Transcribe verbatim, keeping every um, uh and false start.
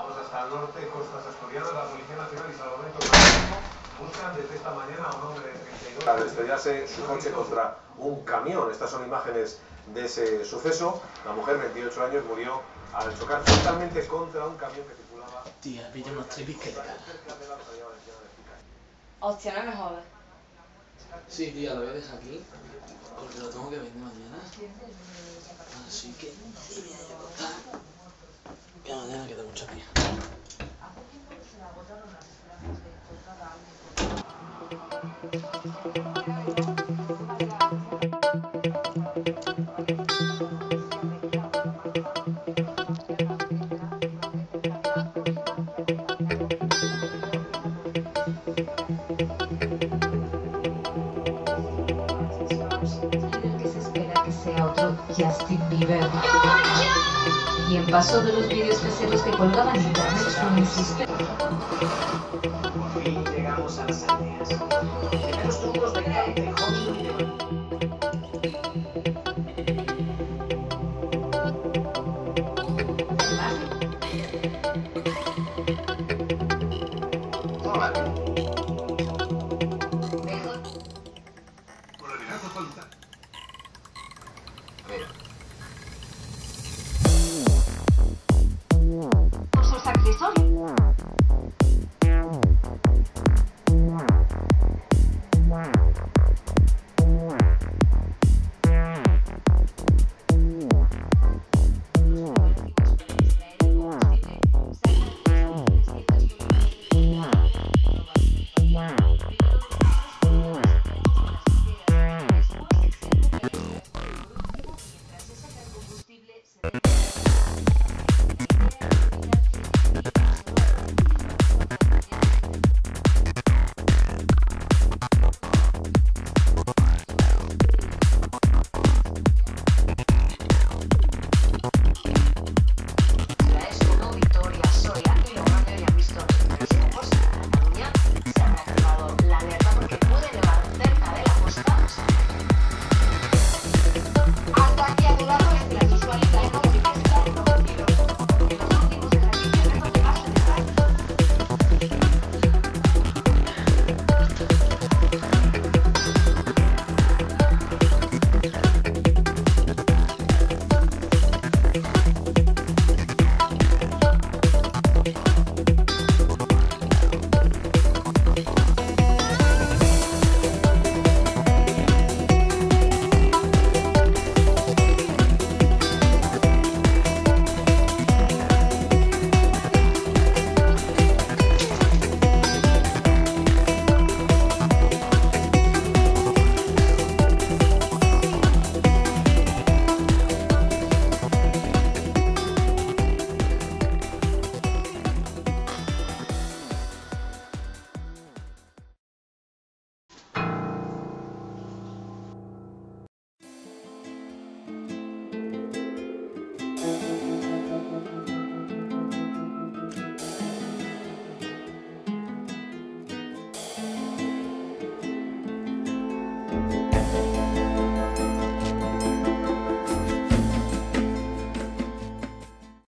Vamos hasta el norte, costas asturianas. La Policía Nacional y Salvamento Marítimo buscan desde esta mañana a un hombre de treinta y dos años. Al estrellarse su coche contra un camión. Estas son imágenes de ese suceso. La mujer, veintiocho años, murió al chocar totalmente contra un camión que circulaba. Tía, pilla unos tripis que te cagas. Hostia, no me jodas. Sí, tía, lo voy a dejar aquí porque lo tengo que vender mañana. Así que me voy a acostar. Que mañana queda mucho día. Otro Justin Bieber. Y en paso de los vídeos caseros que colgaban en internet su insiste. Por fin llegamos a las aldeas. Primeros trucos de Country Hot y de... Hola. Moralidad totalitaria. Por sus accesorios.